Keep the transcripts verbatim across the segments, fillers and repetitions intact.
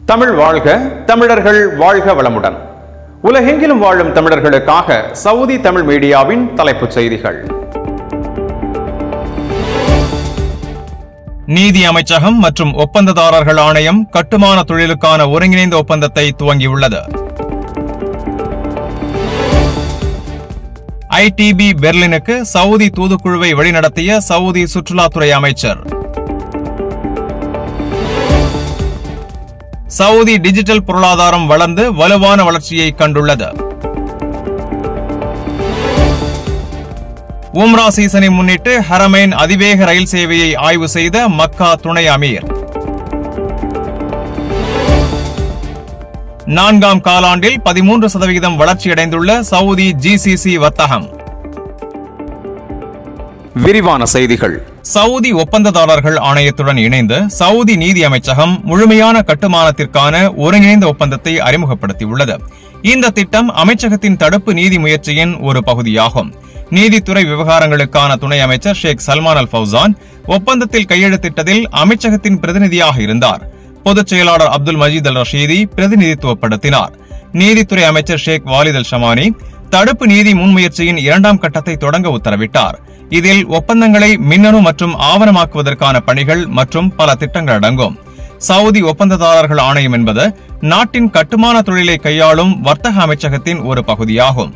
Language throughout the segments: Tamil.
தமிழ் வாழ்க, தமிழர்கள் வாழ்க வளமுடன். உலகெங்கிலும் வாழும் தமிழர்களுக்காக சவுதி தமிழ் மீடியாவின் தலைப்புச் செய்திகள். நீதி அமைச்சகம் மற்றும் ஒப்பந்ததாரர்கள் ஆணையம் கட்டுமான தொழிலுக்கான ஒருங்கிணைந்த ஒப்பந்தத்தை துவங்கியுள்ளது. ஐடிபி பெர்லினுக்கு சவுதி தூதுக்குழுவை வழிநடத்திய சவுதி சுற்றுலாத்துறை அமைச்சர். சவுதி டிஜிட்டல் பொருளாதாரம் வளர்ந்து வலுவான வளர்ச்சியை கண்டுள்ளது. உம்ரா சீசனை முன்னிட்டு ஹரமைன் அதிவேக ரயில் சேவையை ஆய்வு செய்த மக்கா துணை அமீர். நான்காம் காலாண்டில் பதிமூன்று சதவீதம் வளர்ச்சியடைந்துள்ள சவுதி ஜிசிசி வர்த்தகம். விரிவான செய்திகள். சவுதி ஒப்பந்ததாரர்கள் ஆணையத்துடன் இணைந்து சவுதி நீதி அமைச்சகம் முழுமையான கட்டுமானத்திற்கான ஒருங்கிணைந்த ஒப்பந்தத்தை அறிமுகப்படுத்தியுள்ளது. இந்த திட்டம் அமைச்சகத்தின் தடுப்பு நீதி முயற்சியின் ஒரு பகுதியாகும். நீதித்துறை விவகாரங்களுக்கான துணை அமைச்சர் ஷேக் சல்மான் அல் ஃபவுசான் ஒப்பந்தத்தில் கையெழுத்திட்டதில் அமைச்சகத்தின் பிரதிநிதியாக இருந்தார். பொதுச் செயலாளர் அப்துல் மஜீத் அல் ரஷீதி பிரதிநிதித்துவப்படுத்தினார். நீதித்துறை அமைச்சர் ஷேக் வாலித் அல் ஷமானி தடுப்பு நீதி முன்முயற்சியின் இரண்டாம் கட்டத்தை தொடங்க உத்தரவிட்டார். இதில் ஒப்பந்தங்களை மின்னணு மற்றும் ஆவணமாக்குவதற்கான பணிகள் மற்றும் பல திட்டங்கள் அடங்கும். சவுதி ஒப்பந்ததாரர்கள் ஆணையம் என்பது நாட்டின் கட்டுமான தொழிலை கையாளும் வர்த்தக அமைச்சகத்தின் ஒரு பகுதியாகும்.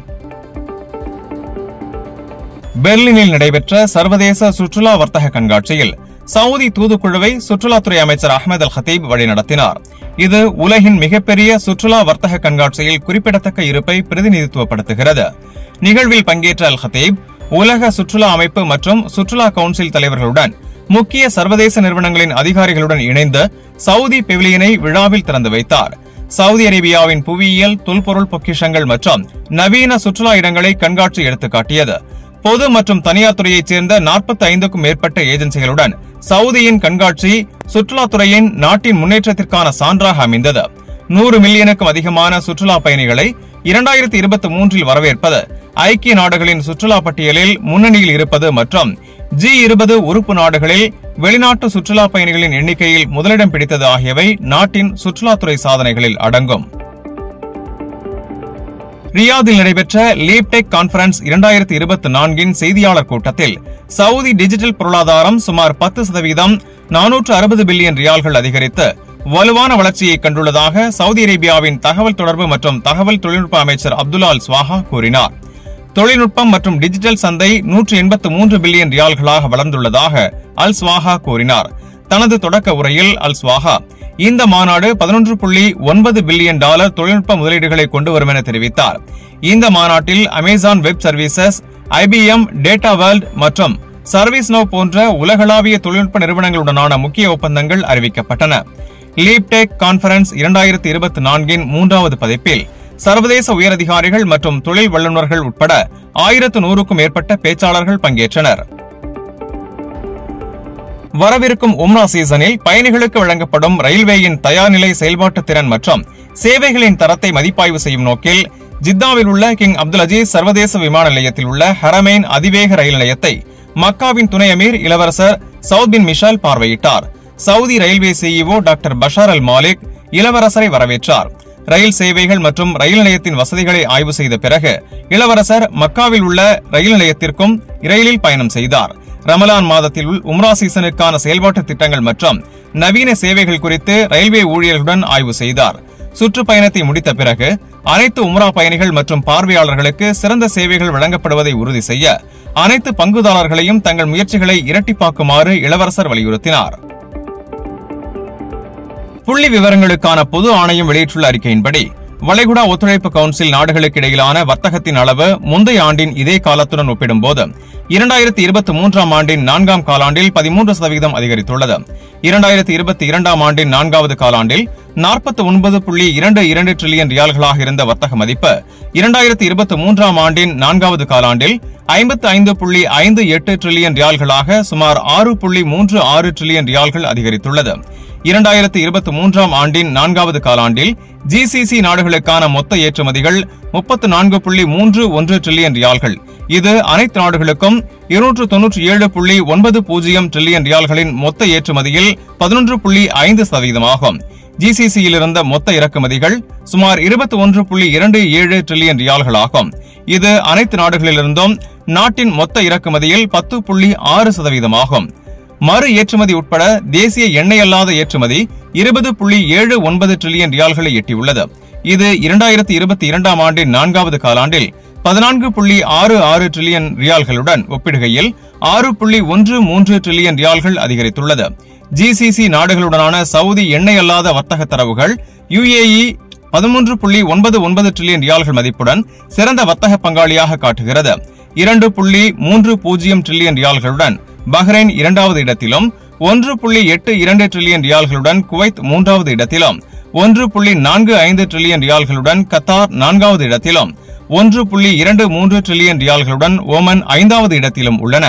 பெர்லினில் நடைபெற்ற சர்வதேச சுற்றுலா வர்த்தக கண்காட்சியில் சவுதி தூதுக்குழுவை சுற்றுலாத்துறை அமைச்சர் அஹ்மத் அல் ஹத்தீப் வழிநடத்தினார். இது உலகின் மிகப்பெரிய சுற்றுலா வர்த்தக கண்காட்சியில் குறிப்பிடத்தக்க இருப்பை பிரதிநிதித்துவப்படுத்துகிறது. நிகழ்வில் பங்கேற்ற அல் ஹத்தீப் உலக சுற்றுலா அமைப்பு மற்றும் சுற்றுலா கவுன்சில் தலைவர்களுடன் முக்கிய சர்வதேச நிறுவனங்களின் அதிகாரிகளுடன் இணைந்து சவுதி பெவிலியனை விழாவில் திறந்து வைத்தார். சவுதி அரேபியாவின் புவியியல், தொல்பொருள் பொக்கிஷங்கள் மற்றும் நவீன சுற்றுலா இடங்களை கண்காட்சி எடுத்துக்காட்டியது. பொது மற்றும் தனியார் துறையைச் சேர்ந்த நாற்பத்தி ஐந்துக்கும் மேற்பட்ட ஏஜென்சிகளுடன் சவுதியின் கண்காட்சி சுற்றுலாத்துறையின் நாட்டின் முன்னேற்றத்திற்கான சான்றாக அமைந்தது. நூறு மில்லியனுக்கும் அதிகமான சுற்றுலா பயணிகளை இரண்டாயிரத்தி இருபத்தி மூன்றில் வரவேற்பது, ஐக்கிய நாடுகளின் சுற்றுலா பட்டியலில் முன்னணியில் இருப்பது மற்றும் ஜி இருபது உறுப்பு நாடுகளில் வெளிநாட்டு சுற்றுலா பயணிகளின் எண்ணிக்கையில் முதலிடம் பிடித்தது ஆகியவை நாட்டின் சுற்றுலாத்துறை சாதனைகளில் அடங்கும். ரியாதில் நடைபெற்ற லீப்டெக் கான்பரன்ஸ் இரண்டாயிரத்தி இருபத்தி நான்கின் செய்தியாளர் கூட்டத்தில் சவுதி டிஜிட்டல் பொருளாதாரம் சுமார் பத்து சதவீதம் நானூற்று அறுபது பில்லியன் ரியால்கள் அதிகரித்து வலுவான வளர்ச்சியை கண்டுள்ளதாக சவுதி அரேபியாவின் தகவல் தொடர்பு மற்றும் தகவல் தொழில்நுட்ப அமைச்சர் அப்துல்லா அல் ஸ்வாஹா கூறினார். தொழில்நுட்பம் மற்றும் டிஜிட்டல் சந்தை நூற்று எண்பத்தி மூன்று பில்லியன் ரியால்களாக வளர்ந்துள்ளதாக அல் ஸ்வாஹா கூறினார். தனது தொடக்க உரையில் அல் ஸ்வாஹா இந்த மாநாடு பதினொன்று புள்ளி ஒன்பது பில்லியன் டாலர் தொழில்நுட்ப முதலீடுகளை கொண்டு வரும் என தெரிவித்தார். இந்த மாநாட்டில் Amazon web services, IBM, data world மற்றும் சர்வீஸ் நோ போன்ற உலகளாவிய தொழில்நுட்ப நிறுவனங்களுடனான முக்கிய ஒப்பந்தங்கள் அறிவிக்கப்பட்டன. லீப்டெக் கான்பரன்ஸ் இரண்டாயிரத்தி இருபத்தி நான்கின் மூன்றாவது பதிப்பில் சர்வதேச உயரதிகாரிகள் மற்றும் தொழில் வல்லுநர்கள் உட்பட ஆயிரத்து நூறுக்கும் மேற்பட்ட பேச்சாளர்கள் பங்கேற்றனர். வரவிருக்கும் உம்ரா சீசனில் பயணிகளுக்கு வழங்கப்படும் ரயில்வேயின் தயார்நிலை செயல்பாட்டு திறன் மற்றும் சேவைகளின் தரத்தை மதிப்பாய்வு செய்யும் நோக்கில் ஜித்தாவில் உள்ள கிங் அப்துல் அஜீஸ் சர்வதேச விமான நிலையத்தில் உள்ள ஹரமைன் அதிவேக ரயில் நிலையத்தை மக்காவின் துணை அமீர் இளவரசர் சவுத் பின் மிஷால் பார்வையிட்டார். Saudi railway CEO doctor Bashar al Malik இளவரசரை வரவேற்றார். ரயில் சேவைகள் மற்றும் ரயில் நிலையத்தின் வசதிகளை ஆய்வு செய்த பிறகு இளவரசர் மக்காவில் உள்ள ரயில் நிலையத்திற்கும் ரயிலில் பயணம் செய்தார். ரமலான் மாதத்தில் உம்ரா சீசனுக்கான செயல்பாட்டு திட்டங்கள் மற்றும் நவீன சேவைகள் குறித்து ரயில்வே ஊழியர்களுடன் ஆய்வு செய்தார். சுற்றுப்பயணத்தை முடித்த பிறகு அனைத்து உம்ரா பயணிகள் மற்றும் பார்வையாளர்களுக்கு சிறந்த சேவைகள் வழங்கப்படுவதை உறுதி செய்ய அனைத்து பங்குதாரர்களையும் தங்கள் முயற்சிகளை இரட்டிப்பாக்குமாறு இளவரசர் வலியுறுத்தினார். புள்ளி விவரங்களுக்கான பொது ஆணையம் வெளியிட்டுள்ள அறிக்கையின்படி வளைகுடா ஒத்துழைப்பு கவுன்சில் நாடுகளுக்கு இடையிலான வர்த்தகத்தின் அளவு முந்தைய ஆண்டின் இதே காலத்துடன் ஒப்பிடும்போது இரண்டாயிரத்தி இருபத்தி மூன்றாம் ஆண்டின் நான்காம் காலாண்டில் பதிமூன்று சதவீதம் அதிகரித்துள்ளது. இரண்டாயிரத்தி இருபத்தி இரண்டாம் ஆண்டின் நான்காவது காலாண்டில் நாற்பத்தி ஒன்பது புள்ளி இரண்டு இரண்டு டிரில்லியன் ரியால்களாக இருந்த வர்த்தக மதிப்பு இரண்டாயிரத்தி இருபத்தி மூன்றாம் ஆண்டின் நான்காவது காலாண்டில் ஐம்பத்தி ஐந்து புள்ளி ஐந்து எட்டு டிரில்லியன் ரியால்களாக சுமார் ஆறு புள்ளி மூன்று ஆறு டிரில்லியன் ரியால்கள் அதிகரித்துள்ளது. இரண்டாயிரத்தி இருபத்தி மூன்றாம் ஆண்டின் நான்காவது காலாண்டில் ஜிசிசி நாடுகளுக்கான மொத்த ஏற்றுமதிகள் முப்பத்தி நான்கு புள்ளி மூன்று ஒன்று டிரில்லியன் ரியால்கள். இது அனைத்து நாடுகளுக்கும் இருநூற்று தொன்னூற்றி ஏழு புள்ளி ஒன்பது பூஜ்ஜியம் டிரில்லியன் ரியால்களின் மொத்த ஏற்றுமதியில் பதினொன்று புள்ளி ஐந்து சதவீதமாகும். ஜிசிசியில் இருந்த மொத்த இறக்குமதிகள் சுமார் இருபத்தி ஒன்று புள்ளி இரண்டு ஏழு டிரில்லியன் ரியால்கள் ஆகும். இது அனைத்து நாடுகளிலிருந்தும் நாட்டின் மொத்த இறக்குமதியில் பத்து புள்ளி ஆறு சதவீதமாகும். மறு ஏற்றுமதி உட்பட தேசிய எண்ணெய் அல்லாத ஏற்றுமதி இருபது புள்ளி ஏழு ஒன்பது டிரில்லியன் ரியால்களை எட்டியுள்ளது. இது இரண்டாயிரத்தி இருபத்தி இரண்டாம் ஆண்டின் நான்காவது காலாண்டில் பதினான்கு புள்ளி ஆறு ஆறு டிரில்லியன் ரியால்களுடன் ஒப்பிடுகையில் ஆறு புள்ளி ஒன்று மூன்று டிரில்லியன் ரியால்கள் அதிகரித்துள்ளது. ஜிசிசி நாடுகளுடனான சவுதி எண்ணெய் அல்லாத வர்த்தக தரவுகள் யுஏஇ பதிமூன்று புள்ளி ஒன்பது ஒன்பது டிரில்லியன் ரியால்கள் மதிப்புடன் சிறந்த வர்த்தக பங்காளியாக காட்டுகிறது. இரண்டு புள்ளி மூன்று பூஜ்ஜியம் டிரில்லியன் ரியால்களுடன் பஹ்ரைன் இரண்டாவது இடத்திலும், ஒன்று புள்ளி எட்டு இரண்டு டிரில்லியன் ரியால்களுடன் குவைத் மூன்றாவது இடத்திலும், ஒன்று புள்ளி நான்கு ஐந்து டிரில்லியன் ரியால்களுடன் கத்தார் நான்காவது இடத்திலும், ஒன்று புள்ளி இரண்டு மூன்று டிரில்லியன் ரியால்களுடன் ஓமன் ஐந்தாவது இடத்திலும் உள்ளன.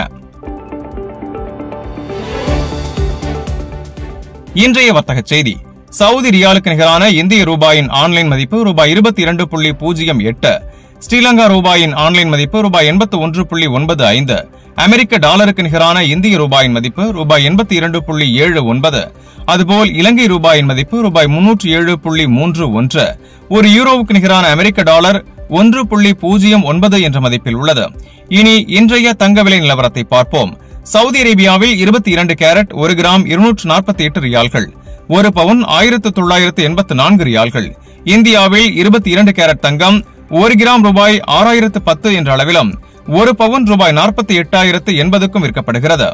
இன்றைய வர்த்தக செய்தி. சவுதி ரியாலுக்கு நிகரான இந்திய ரூபாயின் ஆன்லைன் மதிப்பு ரூபாய் இருபத்தி இரண்டு புள்ளி பூஜ்ஜியம் எட்டு, ஸ்ரீலங்கா ரூபாயின் ஆன்லைன் மதிப்பு ரூபாய் எண்பத்தி ஒன்று புள்ளி ஒன்பது ஐந்து, அமெரிக்க டாலருக்கு நிகரான இந்திய ரூபாயின் மதிப்பு ரூபாய் எண்பத்தி இரண்டு புள்ளி ஏழு ஒன்பது, அதுபோல் இலங்கை ரூபாயின் மதிப்பு ரூபாய் முன்னூற்று ஏழு புள்ளி மூன்று ஒன்று, ஒரு யூரோவுக்கு நிகரான அமெரிக்க டாலர் ஒன்று புள்ளி பூஜ்ஜியம் ஒன்பது என்ற மதிப்பில் உள்ளது. இனி இன்றைய தங்க விலை நிலவரத்தை பார்ப்போம். சவுதி அரேபியாவில் இருபத்தி இரண்டு கேரட் ஒரு கிராம் இருநூற்று நாற்பத்தி எட்டு ரியால்கள், ஒரு பவுன் ஆயிரத்து தொள்ளாயிரத்து எண்பத்தி நான்கு ரியால்கள். இந்தியாவில் இருபத்தி இரண்டு கேரட் தங்கம் ஒரு கிராம் ரூபாய் ஆறாயிரத்து பத்து என்ற அளவிலும், ஒரு பவுன் ரூபாய் நாற்பத்தி எட்டாயிரத்து எண்பதுக்கும் விற்கப்படுகிறது.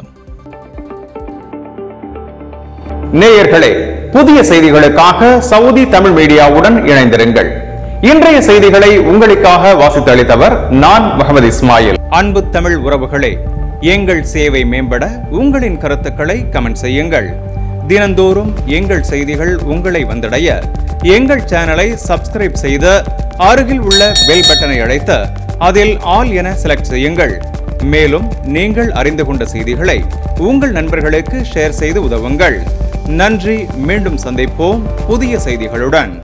நேயர்களே, புதிய செய்திகளுக்காக சவுதி தமிழ் மீடியாவுடன் இணைந்திருங்கள். இன்றைய செய்திகளை உங்களுக்காக வாசித்து அளித்தவர் நான் முகமது இஸ்மாயில். அன்பு தமிழ் உறவுகளே, எங்கள் சேவை மேம்பட உங்களின் கருத்துக்களை கமெண்ட் செய்யுங்கள். தினந்தோறும் எங்கள் செய்திகள் உங்களை வந்தடைய எங்கள் சேனலை சப்ஸ்கிரைப் செய்து அருகில் உள்ள பெல் பட்டனை அழைத்து அதில் ஆல் என செலக்ட் செய்யுங்கள். மேலும் நீங்கள் அறிந்து கொண்ட செய்திகளை உங்கள் நண்பர்களுக்கு ஷேர் செய்து உதவுங்கள். நன்றி. மீண்டும் சந்திப்போம் புதிய செய்திகளுடன்.